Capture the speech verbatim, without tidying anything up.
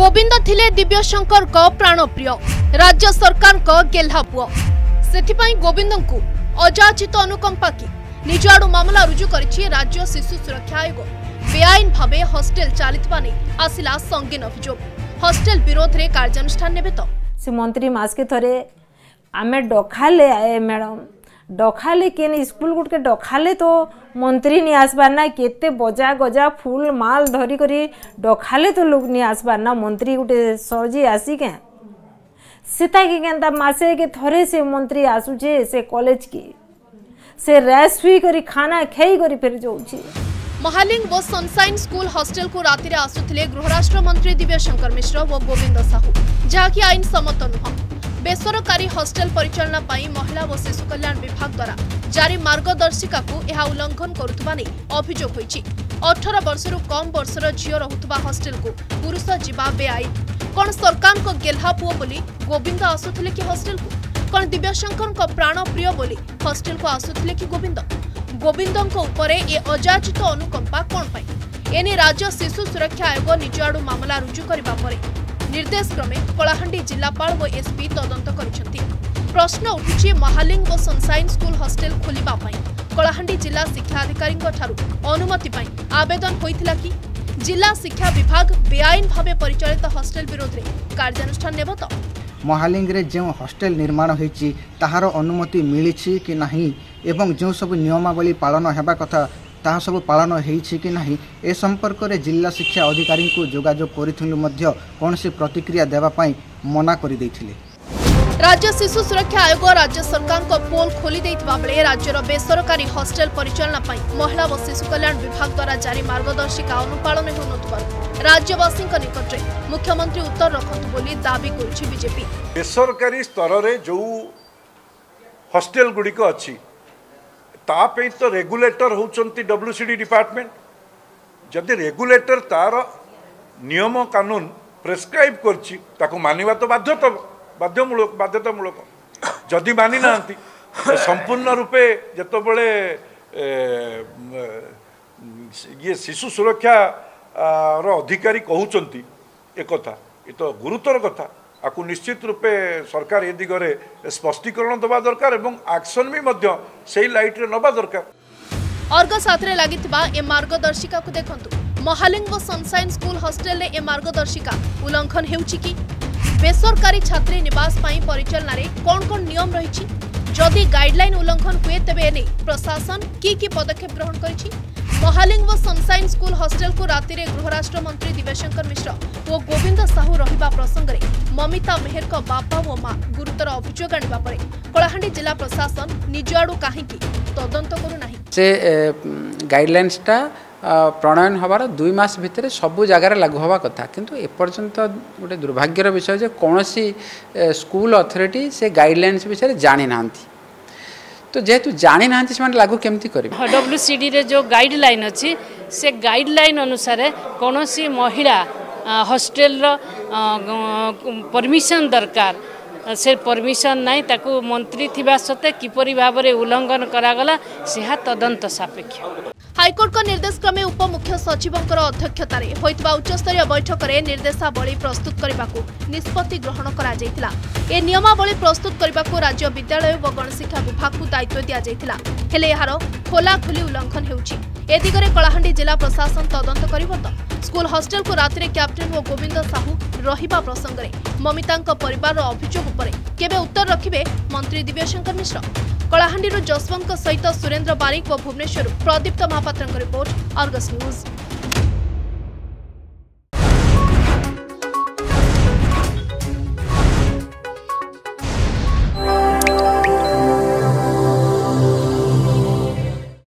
गोविंद थिले दिव्यशंकर को प्राणप्रिय राज्य सरकार को गेल्हा पुओ सेथिपाई गोविंद को अजाचित अनुकंपा की निज आड़ मामला रुजु करिछि राज्य शिशु सुरक्षा आयोग। बेआईन भावे हॉस्टेल चलिथिबा नै आसिला संगीन अभियोग। हॉस्टेल विरोध रे कार्यानुष्ठान नेबे तो से मंत्री मास के थरे आमे डखाले आए मैडम डखाले केन स्कूल गुट के डखाले तो मंत्री नहीं आसबार ना केते बजा गजा फूल माल धरी करी डखाले तो लोग नहीं आसबार ना मंत्री गुटे सजी आसी के सीता के केनता मासे के थरे से मंत्री आसुचे से कॉलेज की से रेस हुई करी खाना खेई करी फिर जाउची। महालिंग व सनसाइन स्कूल हॉस्टेल को राति रे आसुथिले गृहराष्ट्र मंत्री दिव्यशंकर मिश्र व गोविंद साहू जहाँकि आईन सम्मत नुह। बेसरकारी हॉस्टेल परिचालना पाई महिला व शिशु कल्याण विभाग द्वारा जारी मार्गदर्शिका को यह उल्लंघन करुवा नहीं अभियोग होइछि। अठारह वर्षरु कम वर्षर झियो रहुतबा हॉस्टेल को पुरुष जीवा बेआईन। कौन सरकार को गेल्हा पुओ बोली गोविंद आसुथिले कि हॉस्टेल को कौन दिव्यशंकर को प्राण प्रिय बोली हॉस्टेल को आसुथिले कि गोविंद गोविंदों उपरे ए अजाचित अनुकंपा कौन पाई एने राज्य शिशु सुरक्षा आयोग निज आड़ मामला रुजु करबा परे निर्देश क्रमे कलाहांडी जिलापाल व एसपी तदंत करिसेंती। प्रश्न उठिछि महालिंग व सनसाइन स्कूल हॉस्टेल खोलिबा पई कलाहांडी जिला शिक्षा अधिकारी ठारू अनुमति पई आवेदन होइथिला कि जिला शिक्षा विभाग बेआईन भावे परिचालित हॉस्टेल विरोध रे कार्यानुष्ठान नेबो तो महालिंग रे जो हॉस्टेल निर्माण होइछि ताहार अनुमति मिलिछि कि नाही एवं जो सब नियमावली पालन हेबा कथा ताहा सब पालन होइछि कि नाही ए संपर्क रे जिला शिक्षा अधिकारी को जोगाजोग करिथिलु मध्य कोनसे प्रतिक्रिया देबा पई मना करि दैथिले। राज्य शिशु सुरक्षा आयोग राज्य सरकार को पोल खोली देइतबा बेले राज्यर बेसरकारी हॉस्टेल परिचालना पई महिला व शिशु कल्याण विभाग द्वारा जारी मार्गदर्शिका अनुपालन होनथबार राज्यवासी निकट में मुख्यमंत्री उत्तर रखतु बोली दाबी करुछि बीजेपी। बेसरकारी स्तर रे जो हॉस्टेल गुड़िक अच्छी तापे तो रेगुलेटर होउचंती डब्ल्यूसीडी डिपार्टमेंट। जदि रेगुलेटर तार नियम कानून प्रेस्क्राइब करछि ताको मानिबा तो बाध्यता बाध्यमूलक बाध्यतामूलक जदि मानि नांती संपूर्ण रूपे जतबेले ये शिशु सुरक्षा रो अधिकारी कहउचंती एकथा ये तो गुरुतर कथा आपको निश्चित रूपे सरकार ए दिगरे स्पष्टीकरण दबा दरकार एवं एक्शन भी मध्य सेही लाइट रे नबा दरकार। अर्ग साथरे लागितबा ए मार्गदर्शिका को देखंतु महालिंग व सनसाइन स्कूल हॉस्टेल रे ए मार्गदर्शिका उल्लंघन हेउछि कि बेसरकारी छात्री निवास पाई परिचालना रे कोन कोन नियम रहिछि जदि गाइडलाइन उल्लंघन हुए तबे एने प्रशासन की की पदक्षेप ग्रहण करिछि। महालिंग व सनसाइन स्कूल हॉस्टेल को राति रे गृहराष्ट्र मंत्री दिव्यशंकर मिश्र और गोविंद साहू रहिबा प्रसंग रे ममिता मेहर को बापा और मां गुरुतर अभियोग आनिबा परे कलाहांडी जिला प्रशासन निज आड़ू काहेकि तदंत करू नाही। से गाइडलाइंस टा प्रणयन हबार दुई मास भितर सबु जगार लागू हवा कथा किंतु एपर्यंत गोटे दुर्भाग्यर विषय जे कौनसी स्कूल अथॉरिटी से गाइडलाइंस विषय जानी नांती तो जेहेतु जानी ना से लागू केमती करेंगे। डब्ल्यूसीडी रे जो गाइडलाइन अच्छी से गाइडलाइन अनुसार कौन सी महिला हॉस्टेल परमिशन दरकार से परमिशन नहीं ताकू मंत्री थिबा सत्ते किपरि भाव में उल्लंघन करागला से तदंत सापेक्ष। हाईकोर्ट का निर्देश क्रमे उप मुख्य सचिव अध्यक्षतार होइतबा उच्चस्तरीय बैठक में निर्देशावली प्रस्तुत करने को निष्पत्ति ग्रहण करा जायतिला। ए नियमावली प्रस्तुत करने को राज्य विद्यालय व गणशिक्षा विभाग को दायित्व दिया जायतिला हेले यार खोलाखोली उल्लंघन हेउछि। ए दिगरे कलाहांडी जिला प्रशासन तदंत करिबो तो स्कूल हॉस्टेल को राति कैप्टेन व गोविंद साहू रहिबा प्रसंग रे ममितांक परिवार अभियोग उपरे केबे उत्तर रखिबे मंत्री दिव्यशंकर मिश्र। कलाहांडी जसवंत सहित सुरेंद्र बारिक व भुवनेश्वर प्रदीप्त महापात्र रिपोर्ट अर्गस न्यूज।